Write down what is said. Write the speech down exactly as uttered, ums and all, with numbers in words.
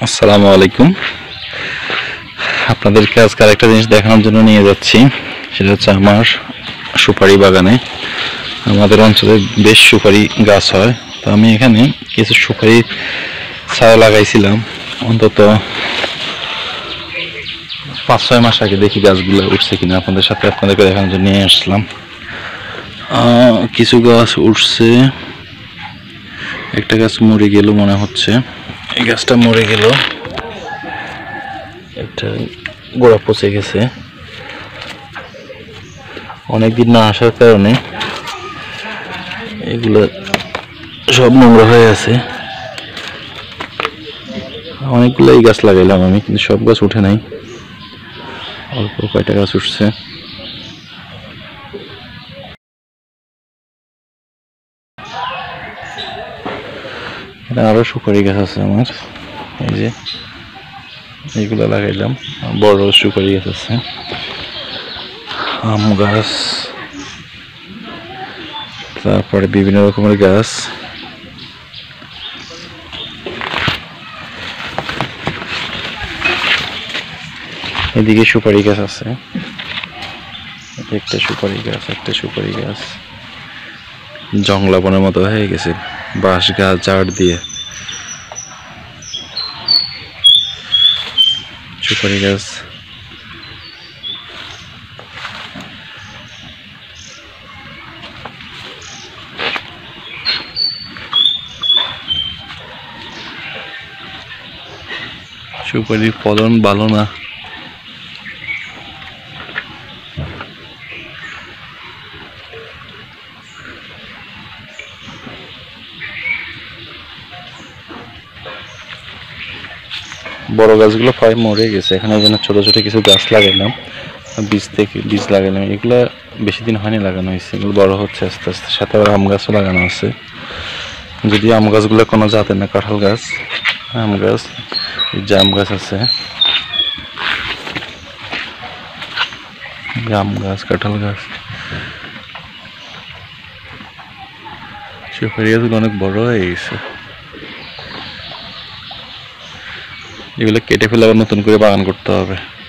আসসালামু আলাইকুম। আপনাদেরকে আজকে আরেকটা জিনিস দেখানোর জন্য নিয়ে যাচ্ছি, সেটা হচ্ছে আমার সুপারি বাগানে। আমাদের অঞ্চলে বেশ সুপারি গাছ হয়, তো আমি এখানে কিছু সুপারি ছায়া লাগাইছিলাম অন্তত পাঁচ ছয় মাস আগে। দেখি গাছগুলো উঠছে কিনা, আপনাদের সাথে আপনাদেরকে দেখানোর জন্য নিয়ে আসলাম। কিছু গাছ উঠছে, একটা গাছ মরে গেল মনে হচ্ছে। এই গাছটা মরে গেল, একটা গোড়া পচে গেছে। অনেকদিন না আসার কারণে এগুলো সব নোংরা হয়ে আছে। অনেকগুলো এই গাছ লাগাইলাম আমি, কিন্তু সব গাছ উঠে নাই, অল্প কয়টা গাছ উঠছে। আরো সুপারি গাছ আছে আমার, এই যে এইগুলো লাগাইলাম। বড় সুপারি গাছ আছে, আম গাছ, তারপরে বিভিন্ন রকমের গাছ। এদিকে সুপারি গাছ আছে, একটা সুপারি গাছ, একটা সুপারি গাছ জংলা বনের মতো হয়ে গেছে, বাঁশ গাছ ঝাড় দিয়ে। সুপারি গাছ, সুপারির ফলন ভালো না। বড় গাছগুলো প্রায় মরে গেছে, এখানে যেন ছোট ছোট কিছু গাছ লাগাইলাম, বীজ থেকে বীজ লাগাইলাম। এগুলো বেশি দিন হয়নি লাগানো হয়েছে, এগুলো বড় হচ্ছে আস্তে আস্তে। সাথে আবার আম গাছও লাগানো আছে, যদি আম গাছগুলো কোনো জাতের না, কাঁঠাল গাছ, আম গাছ, জাম গাছ আছে, জাম গাছ, কাঁঠাল গাছ। সুপারি গাছগুলো অনেক বড় হয়ে গেছে, এগুলো কেটে ফেলে আবার নতুন করে বাগান করতে হবে।